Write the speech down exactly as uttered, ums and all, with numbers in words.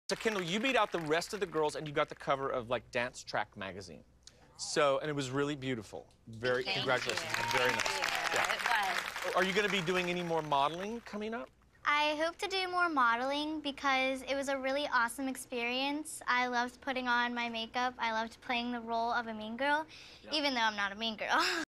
So, Kendall, you beat out the rest of the girls, and you got the cover of, like, Dance Track magazine. So, and it was really beautiful. Very, Thank congratulations. You. Very nice. Yeah. It was. Are you going to be doing any more modeling coming up? I hope to do more modeling because it was a really awesome experience. I loved putting on my makeup. I loved playing the role of a mean girl, yeah. even though I'm not a mean girl.